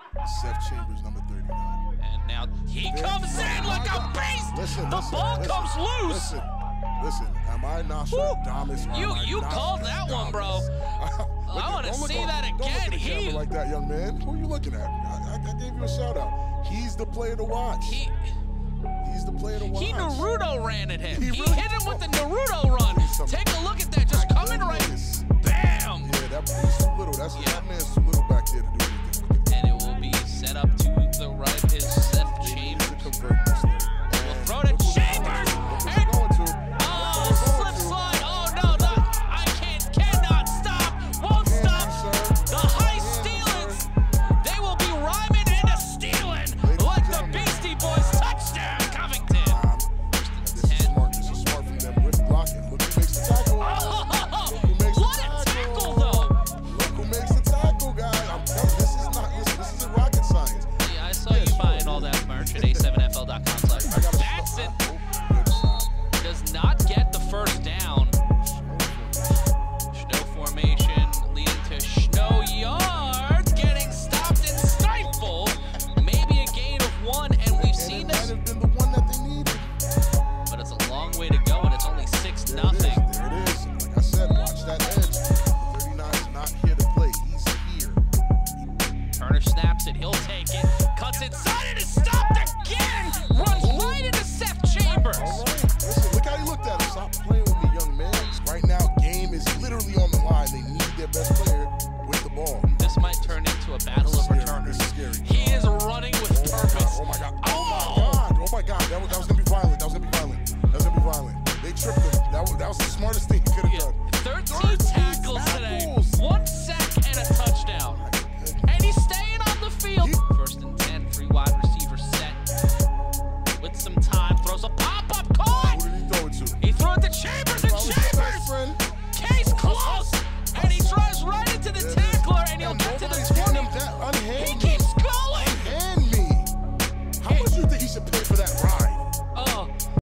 Seth Chambers, number 39. And now he comes in like a beast. The ball comes loose. Listen, am I Nostradamus? You called that one, bro. I want to see that again. Don't look at the camera like that, young man. Who are you looking at? I gave you a shout out. He's the player to watch. He's the player to watch. He Naruto ran at him. He hit him with the Naruto run. Take a look at that. Just coming right. Bam. Yeah, that's too little. That man's too little back there to do anything. And it will be set up to the right is Seth Chambers. We'll throw to Chambers. Slip slide. Oh no, I cannot stop. Won't stop. The high stealings. They will be rhyming into stealing like the Beastie Boys. Touchdown, Covington. This is smart from them with blocking. Look who makes the tackle. What a tackle, though. Look who makes the tackle, guys. I'm telling you, this isn't rocket science. Yeah, I saw you buying all that merch at a7fl.com/merch. Batson does not get the first down. Snow formation leading to Snow yards, getting stopped and stifled. Maybe a gain of 1, and we've seen this. Might have been the one that they needed. But it's a long way to go, and it's only 6-0. There it is. Like I said, watch that edge. 39 is not here to play. He's here. Turner snaps it. He'll take it. Cuts inside, and it's